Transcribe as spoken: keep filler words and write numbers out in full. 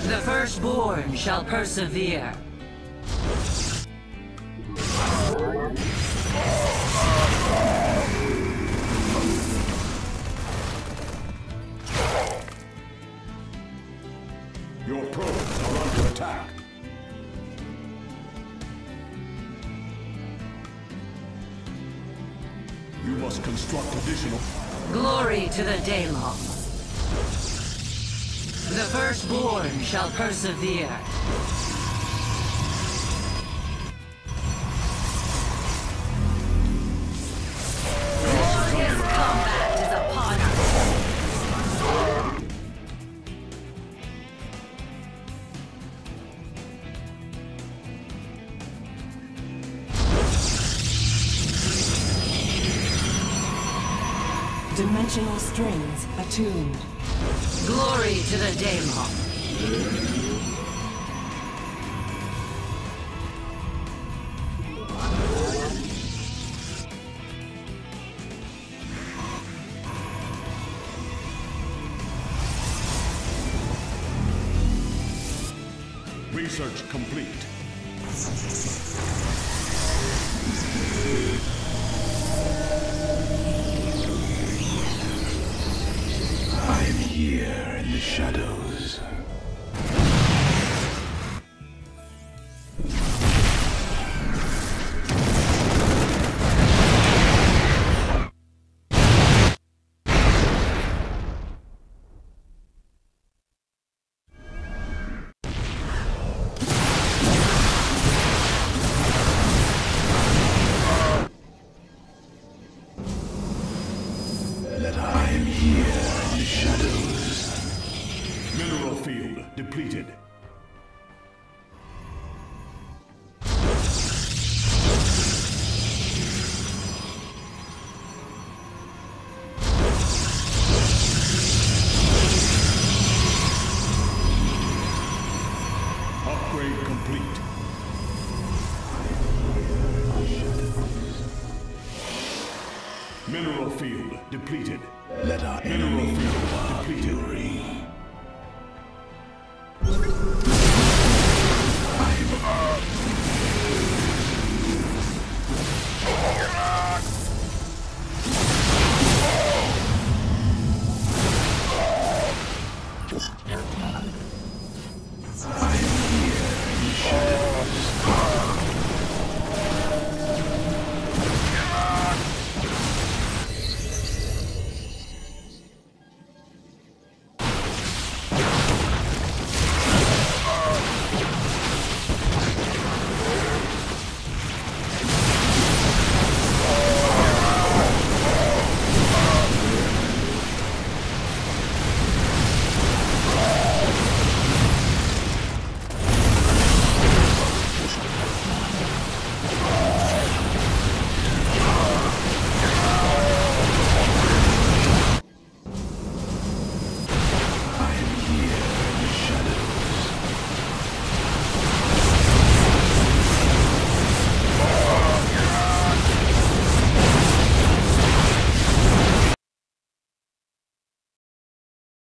The firstborn shall persevere. Your probes are under attack. You must construct additional... Glory to the Daylong. The firstborn shall persevere. Glorious combat is upon us. Dimensional strings attuned. Glory to the Daylong. Research complete. I'm here in the shadows. That I am here in the shadows. Mineral field depleted. Upgrade complete.